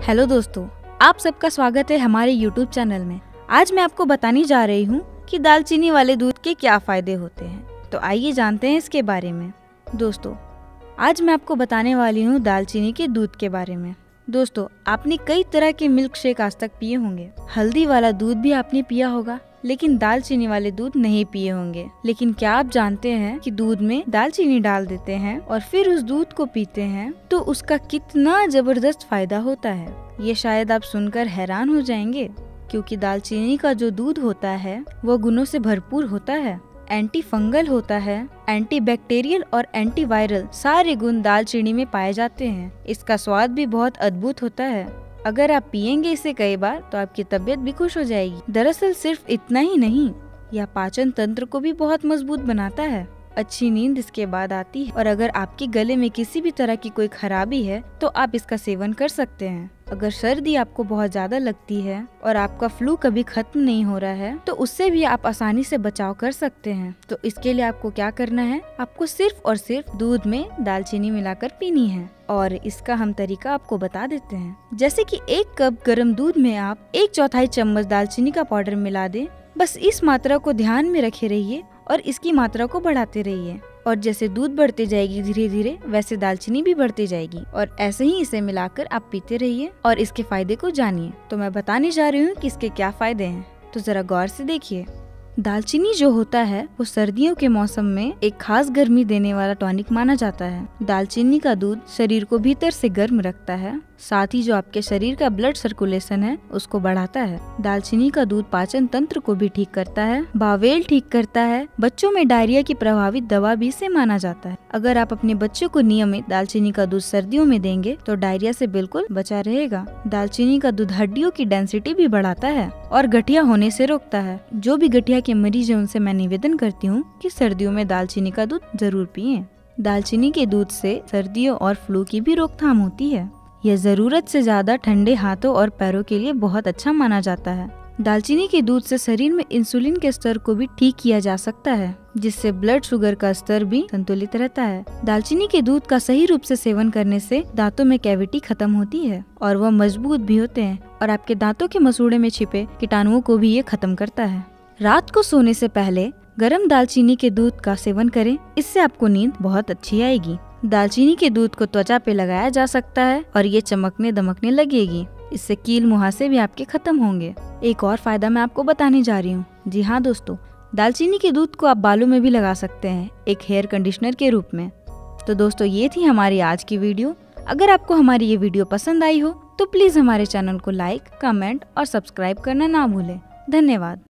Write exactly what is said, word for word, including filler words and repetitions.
Hello दोस्तों, आप सबका स्वागत है हमारे यूट्यूब चैनल में। आज मैं आपको बताने जा रही हूँ कि दालचीनी वाले दूध के क्या फायदे होते हैं। तो आइए जानते हैं इसके बारे में। दोस्तों, आज मैं आपको बताने वाली हूँ दालचीनी के दूध के बारे में। दोस्तों, आपने कई तरह के मिल्क शेक आज तक पिए होंगे। हल्दी वाला दूध भी आपने पिया होगा, लेकिन दालचीनी वाले दूध नहीं पिए होंगे। लेकिन क्या आप जानते हैं कि दूध में दालचीनी डाल देते हैं और फिर उस दूध को पीते हैं तो उसका कितना जबरदस्त फायदा होता है। ये शायद आप सुनकर हैरान हो जाएंगे, क्योंकि दालचीनी का जो दूध होता है वो गुणों से भरपूर होता है। एंटी फंगल होता है, एंटी बैक्टीरियल और एंटी वायरल सारे गुण दालचीनी में पाए जाते हैं। इसका स्वाद भी बहुत अद्भुत होता है। अगर आप पिएंगे इसे कई बार तो आपकी तबीयत भी खुश हो जाएगी। दरअसल सिर्फ इतना ही नहीं, यह पाचन तंत्र को भी बहुत मजबूत बनाता है। अच्छी नींद इसके बाद आती है। और अगर आपके गले में किसी भी तरह की कोई खराबी है तो आप इसका सेवन कर सकते हैं। अगर सर्दी आपको बहुत ज्यादा लगती है और आपका फ्लू कभी खत्म नहीं हो रहा है तो उससे भी आप आसानी से बचाव कर सकते हैं। तो इसके लिए आपको क्या करना है, आपको सिर्फ और सिर्फ दूध में दालचीनी मिलाकर पीनी है। और इसका हम तरीका आपको बता देते हैं। जैसे कि एक कप गर्म दूध में आप एक चौथाई चम्मच दालचीनी का पाउडर मिला दें। बस इस मात्रा को ध्यान में रखे रहिए और इसकी मात्रा को बढ़ाते रहिए। और जैसे दूध बढ़ते जाएगी धीरे धीरे, वैसे दालचीनी भी बढ़ती जाएगी। और ऐसे ही इसे मिलाकर आप पीते रहिए और इसके फायदे को जानिए। तो मैं बताने जा रही हूँ कि इसके क्या फायदे हैं, तो जरा गौर से देखिए। दालचीनी जो होता है वो सर्दियों के मौसम में एक खास गर्मी देने वाला टॉनिक माना जाता है। दालचीनी का दूध शरीर को भीतर से गर्म रखता है, साथ ही जो आपके शरीर का ब्लड सर्कुलेशन है उसको बढ़ाता है। दालचीनी का दूध पाचन तंत्र को भी ठीक करता है, बावेल ठीक करता है। बच्चों में डायरिया की प्रभावित दवा भी इसे माना जाता है। अगर आप अपने बच्चों को नियमित दालचीनी का दूध सर्दियों में देंगे तो डायरिया से बिल्कुल बचा रहेगा। दालचीनी का दूध हड्डियों की डेंसिटी भी बढ़ाता है और गठिया होने से रोकता है। जो भी गठिया के मरीज हैं उनसे मैं निवेदन करती हूँ कि सर्दियों में दालचीनी का दूध जरूर पिएं। दालचीनी के दूध से सर्दियों और फ्लू की भी रोकथाम होती है। यह जरूरत से ज्यादा ठंडे हाथों और पैरों के लिए बहुत अच्छा माना जाता है। दालचीनी के दूध से शरीर में इंसुलिन के स्तर को भी ठीक किया जा सकता है, जिससे ब्लड शुगर का स्तर भी संतुलित रहता है। दालचीनी के दूध का सही रूप से सेवन करने से दांतों में कैविटी खत्म होती है और वह मजबूत भी होते हैं। और आपके दांतों के मसूड़े में छिपे कीटाणुओं को भी ये खत्म करता है। रात को सोने से पहले गर्म दालचीनी के दूध का सेवन करें, इससे आपको नींद बहुत अच्छी आएगी। दालचीनी के दूध को त्वचा पे लगाया जा सकता है और ये चमकने दमकने लगेगी। इससे कील मुहासे भी आपके खत्म होंगे। एक और फायदा मैं आपको बताने जा रही हूँ। जी हाँ दोस्तों, दालचीनी के दूध को आप बालों में भी लगा सकते हैं, एक हेयर कंडीशनर के रूप में। तो दोस्तों, ये थी हमारी आज की वीडियो। अगर आपको हमारी ये वीडियो पसंद आई हो तो प्लीज हमारे चैनल को लाइक, कमेंट और सब्सक्राइब करना ना भूलें। धन्यवाद।